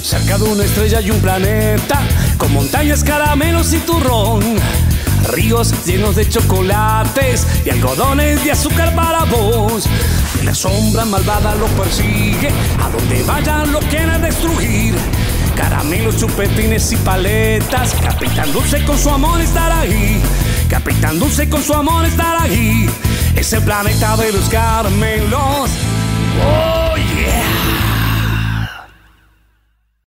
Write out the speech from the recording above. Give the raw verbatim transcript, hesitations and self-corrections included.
Cerca de una estrella y un planeta, con montañas, caramelos y turrón, ríos llenos de chocolates y algodones de azúcar para vos. Y la sombra malvada lo persigue, a donde vaya lo quiere destruir. Caramelos, chupetines y paletas, Capitán Dulce con su amor estará ahí. Capitán Dulce con su amor estará ahí. Es el planeta de los caramelos.